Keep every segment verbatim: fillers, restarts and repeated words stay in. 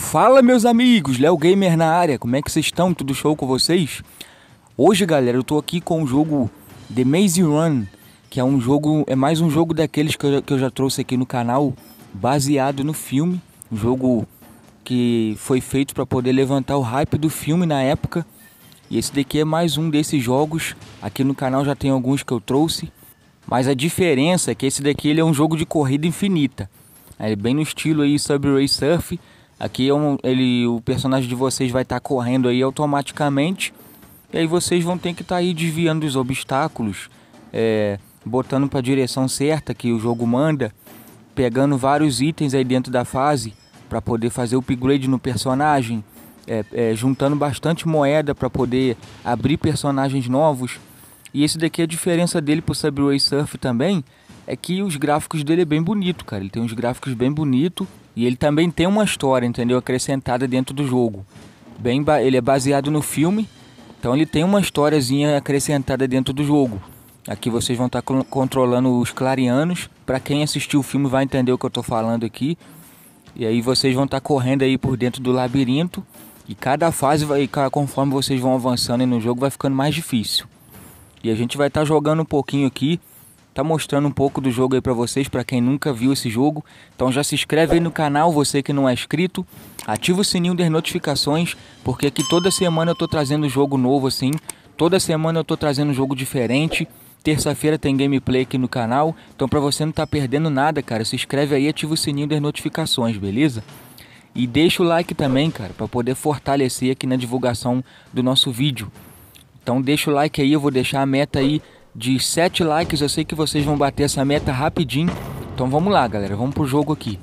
Fala, meus amigos, Léo Gamer na área, como é que vocês estão? Tudo show com vocês? Hoje, galera, eu tô aqui com o jogo The Maze Run, que é um jogo, é mais um jogo daqueles que eu, que eu já trouxe aqui no canal, baseado no filme, um jogo que foi feito para poder levantar o hype do filme na época. E esse daqui é mais um desses jogos. Aqui no canal já tem alguns que eu trouxe, mas a diferença é que esse daqui ele é um jogo de corrida infinita. É bem no estilo aí Subway Surf. Aqui é um, ele, o personagem de vocês vai estar tá correndo aí automaticamente. E aí vocês vão ter que estar tá aí desviando os obstáculos, é, botando para a direção certa que o jogo manda, pegando vários itens aí dentro da fase para poder fazer o upgrade no personagem, é, é, juntando bastante moeda para poder abrir personagens novos. E esse daqui, a diferença dele pro Subway Surf também é que os gráficos dele é bem bonito, cara. Ele tem uns gráficos bem bonitos e ele também tem uma história, entendeu? Acrescentada dentro do jogo. Bem, ele é baseado no filme, então ele tem uma historiazinha acrescentada dentro do jogo. Aqui vocês vão estar tá controlando os clarianos. Para quem assistiu o filme vai entender o que eu tô falando aqui. E aí vocês vão estar tá correndo aí por dentro do labirinto. E cada fase, vai, conforme vocês vão avançando aí no jogo, vai ficando mais difícil. E a gente vai estar tá jogando um pouquinho aqui, tá mostrando um pouco do jogo aí pra vocês, pra quem nunca viu esse jogo. Então já se inscreve aí no canal, você que não é inscrito, ativa o sininho das notificações, porque aqui toda semana eu tô trazendo jogo novo assim, toda semana eu tô trazendo jogo diferente. Terça-feira tem gameplay aqui no canal, então pra você não tá perdendo nada, cara, se inscreve aí e ativa o sininho das notificações, beleza? E deixa o like também, cara, pra poder fortalecer aqui na divulgação do nosso vídeo. Então deixa o like aí, eu vou deixar a meta aí de sete likes, eu sei que vocês vão bater essa meta rapidinho. Então vamos lá, galera, vamos pro jogo aqui.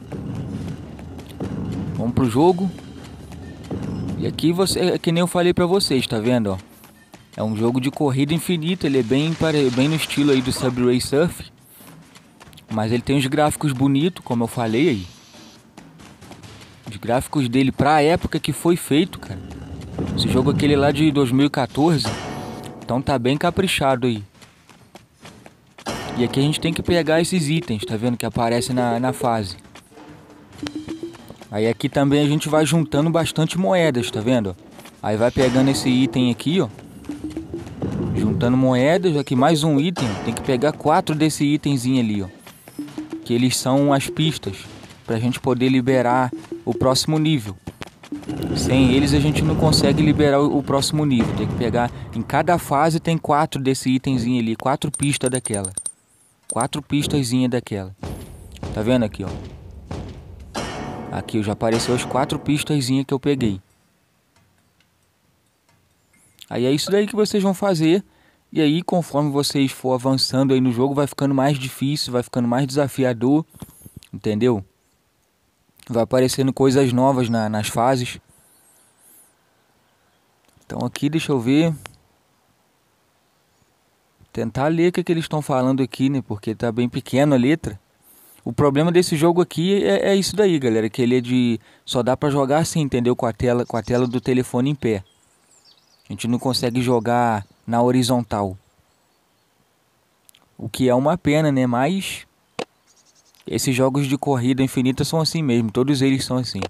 Vamos pro jogo. E aqui você, é que nem eu falei pra vocês, tá vendo, ó? É um jogo de corrida infinita, ele é bem, bem no estilo aí do Subway Surf. Mas ele tem uns gráficos bonitos, como eu falei aí. Os gráficos dele pra época que foi feito, cara. Esse jogo é aquele lá de dois mil e quatorze. Então tá bem caprichado aí. E aqui a gente tem que pegar esses itens, tá vendo? Que aparecem na, na fase. Aí aqui também a gente vai juntando bastante moedas, tá vendo? Aí vai pegando esse item aqui, ó. Juntando moedas, aqui mais um item. Tem que pegar quatro desse itemzinho ali, ó. Que eles são as pistas, pra gente poder liberar o próximo nível. Sem eles a gente não consegue liberar o próximo nível. Tem que pegar, em cada fase tem quatro desse itemzinho ali, quatro pistas daquela. Quatro pistazinhas daquela. Tá vendo aqui, ó? Aqui já apareceu as quatro pistazinhas que eu peguei. Aí é isso daí que vocês vão fazer. E aí conforme vocês for avançando aí no jogo, vai ficando mais difícil, vai ficando mais desafiador. Entendeu? Vai aparecendo coisas novas na, nas fases. Então aqui, deixa eu ver. Tentar ler o que, que eles estão falando aqui, né? Porque tá bem pequena a letra. O problema desse jogo aqui é, é isso daí, galera. Que ele é de... Só dá pra jogar assim, entendeu? Com a tela, com a tela do telefone em pé. A gente não consegue jogar na horizontal. O que é uma pena, né? Mas... esses jogos de corrida infinita são assim mesmo. Todos eles são assim.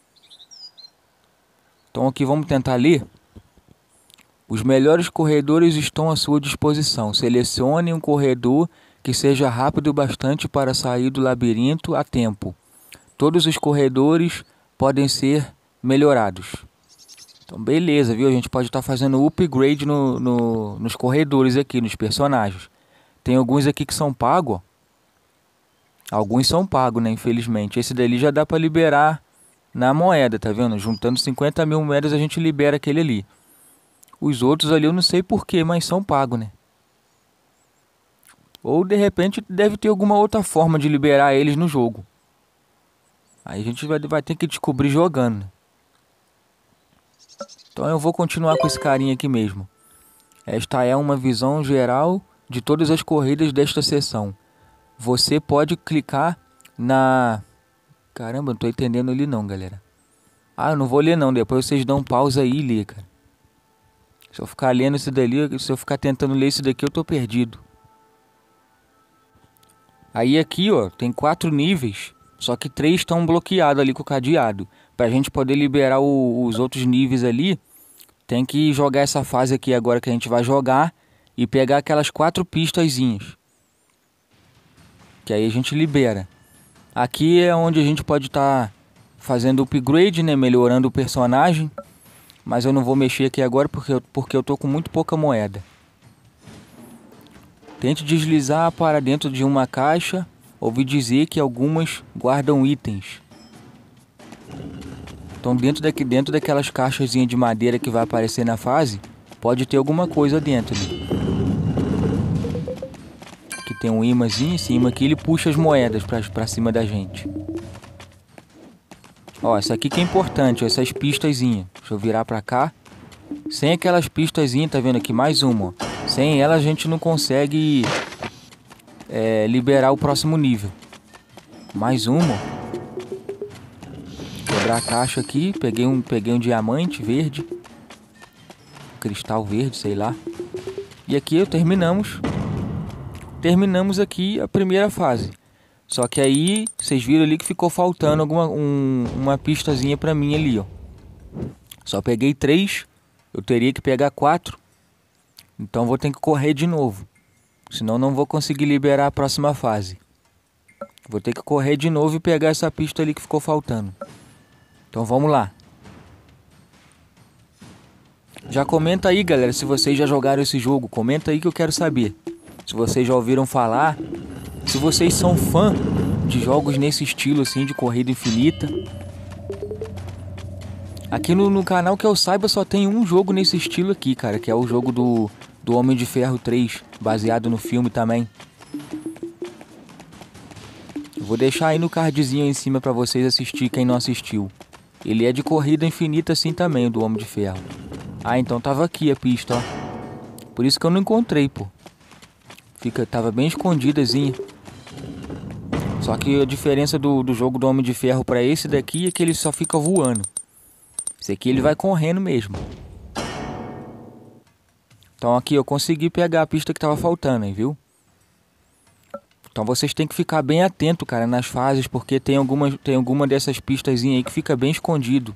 Então aqui vamos tentar ler. Os melhores corredores estão à sua disposição. Selecione um corredor que seja rápido bastante para sair do labirinto a tempo. Todos os corredores podem ser melhorados. Então beleza, viu? A gente pode estar fazendo upgrade no, no, nos corredores aqui, nos personagens. Tem alguns aqui que são pagos, ó. Alguns são pagos, né? Infelizmente. Esse dali já dá para liberar na moeda, tá vendo? Juntando cinquenta mil moedas a gente libera aquele ali. Os outros ali eu não sei porquê, mas são pagos, né? Ou de repente deve ter alguma outra forma de liberar eles no jogo. Aí a gente vai, vai ter que descobrir jogando, né? Então eu vou continuar com esse carinha aqui mesmo. Esta é uma visão geral de todas as corridas desta sessão. Você pode clicar na... Caramba, não tô entendendo ali não, galera. Ah, eu não vou ler não, depois vocês dão pausa aí e lê, cara. Se eu ficar lendo isso dali, se eu ficar tentando ler isso daqui, eu tô perdido. Aí aqui, ó, tem quatro níveis, só que três estão bloqueados ali com o cadeado. pra gente poder liberar o, os outros níveis ali, tem que jogar essa fase aqui agora que a gente vai jogar e pegar aquelas quatro pistazinhas. Que aí a gente libera. Aqui é onde a gente pode estar tá fazendo upgrade, né? Melhorando o personagem. Mas eu não vou mexer aqui agora porque eu, porque eu tô com muito pouca moeda. Tente deslizar para dentro de uma caixa. Ouvi dizer que algumas guardam itens. Então dentro, daqui, dentro daquelas caixazinhas de madeira que vai aparecer na fase, pode ter alguma coisa dentro. Né? Aqui tem um imãzinho em cima que ele puxa as moedas pra, pra cima da gente. Ó, essa aqui que é importante, ó, essas pistazinhas. Deixa eu virar pra cá. Sem aquelas pistazinhas, tá vendo aqui? Mais uma, ó. Sem ela a gente não consegue é, liberar o próximo nível. Mais uma, ó. Quebrar a caixa aqui. Peguei um, peguei um diamante verde. Cristal verde, sei lá. E aqui terminamos. Terminamos aqui a primeira fase. Só que aí, vocês viram ali que ficou faltando alguma, um, uma pistazinha pra mim ali, ó. Só peguei três. Eu teria que pegar quatro. Então vou ter que correr de novo. Senão não vou conseguir liberar a próxima fase. Vou ter que correr de novo e pegar essa pista ali que ficou faltando. Então vamos lá. Já comenta aí, galera, se vocês já jogaram esse jogo. Comenta aí que eu quero saber. Se vocês já ouviram falar. Se vocês são fã de jogos nesse estilo assim, de corrida infinita. Aqui no, no canal que eu saiba só tem um jogo nesse estilo aqui, cara. Que é o jogo do, do Homem de Ferro três. Baseado no filme também. Eu vou deixar aí no cardzinho aí em cima pra vocês assistir quem não assistiu. Ele é de corrida infinita assim também, o do Homem de Ferro. Ah, então tava aqui a pista, ó. Por isso que eu não encontrei, pô. Fica, tava bem escondidazinha. Só que a diferença do, do jogo do Homem de Ferro pra esse daqui é que ele só fica voando. Esse aqui ele vai correndo mesmo. Então aqui eu consegui pegar a pista que tava faltando, hein, viu? Então vocês têm que ficar bem atento, cara, nas fases, porque tem alguma, tem alguma dessas pistazinhas aí que fica bem escondido.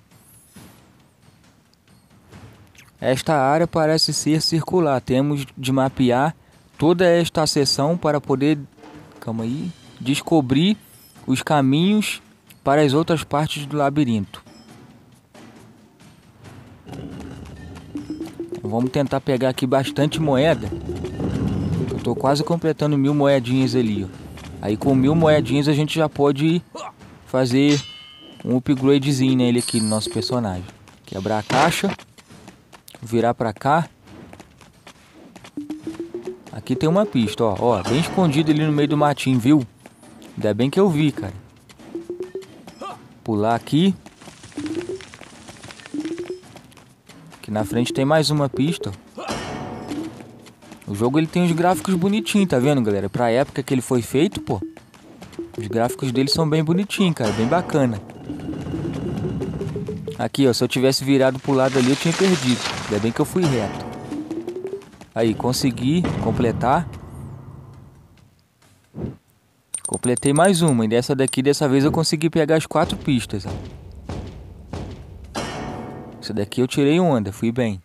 Esta área parece ser circular. Temos de mapear toda esta seção para poder, calma aí, descobrir os caminhos para as outras partes do labirinto. Então, vamos tentar pegar aqui bastante moeda. Eu tô quase completando mil moedinhas ali, ó. Aí com mil moedinhas a gente já pode fazer um upgradezinho nele aqui no nosso personagem. Quebrar a caixa. Virar pra cá. Aqui tem uma pista, ó, ó, bem escondido ali no meio do matinho, viu? Ainda bem que eu vi, cara. Pular aqui. Aqui na frente tem mais uma pista. O jogo ele tem os gráficos bonitinhos, tá vendo, galera? Pra época que ele foi feito, pô. Os gráficos dele são bem bonitinhos, cara, bem bacana. Aqui, ó, se eu tivesse virado pro lado ali eu tinha perdido. Ainda bem que eu fui reto. Aí, consegui completar. Completei mais uma. E dessa daqui, dessa vez eu consegui pegar as quatro pistas, ó. Essa daqui eu tirei onda, fui bem.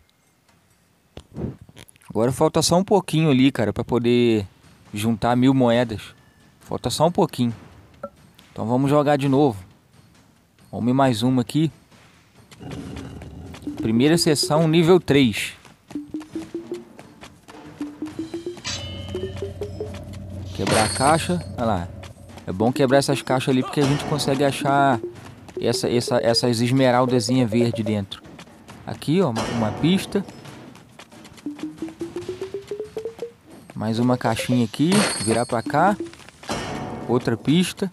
Agora falta só um pouquinho ali, cara, pra poder juntar mil moedas. Falta só um pouquinho. Então vamos jogar de novo. Vamos mais uma aqui. Primeira sessão, nível três. Quebrar a caixa. Olha lá. É bom quebrar essas caixas ali porque a gente consegue achar essa, essa, essas esmeraldazinhas verdes dentro. Aqui, ó, uma, uma pista. Mais uma caixinha aqui. Virar pra cá. Outra pista.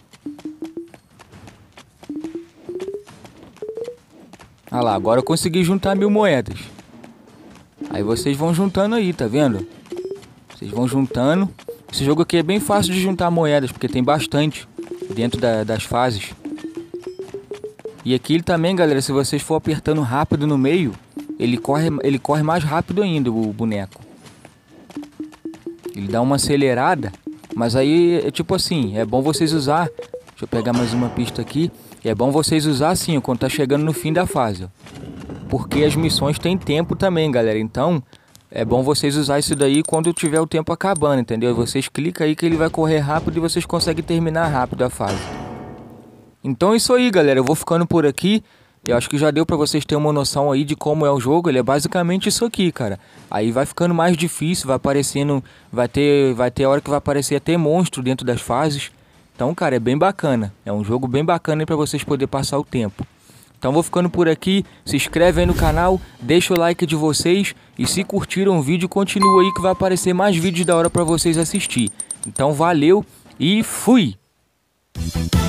Ah lá, agora eu consegui juntar mil moedas. Aí vocês vão juntando aí, tá vendo? Vocês vão juntando. Esse jogo aqui é bem fácil de juntar moedas, porque tem bastante dentro da, das fases. E aqui ele também, galera, se vocês for apertando rápido no meio, ele corre, ele corre mais rápido ainda, o boneco. Ele dá uma acelerada, mas aí é tipo assim, é bom vocês usar. Deixa eu pegar mais uma pista aqui. E é bom vocês usar assim, quando tá chegando no fim da fase. Porque as missões têm tempo também, galera. Então, é bom vocês usar isso daí quando tiver o tempo acabando, entendeu? Vocês clicam aí que ele vai correr rápido e vocês conseguem terminar rápido a fase. Então é isso aí, galera. Eu vou ficando por aqui. Eu acho que já deu pra vocês terem uma noção aí de como é o jogo. Ele é basicamente isso aqui, cara. Aí vai ficando mais difícil, vai aparecendo... Vai ter, vai ter hora que vai aparecer até monstro dentro das fases. Então, cara, é bem bacana. É um jogo bem bacana aí pra vocês poderem passar o tempo. Então vou ficando por aqui. Se inscreve aí no canal, deixa o like de vocês. E se curtiram o vídeo, continua aí que vai aparecer mais vídeos da hora pra vocês assistir. Então valeu e fui!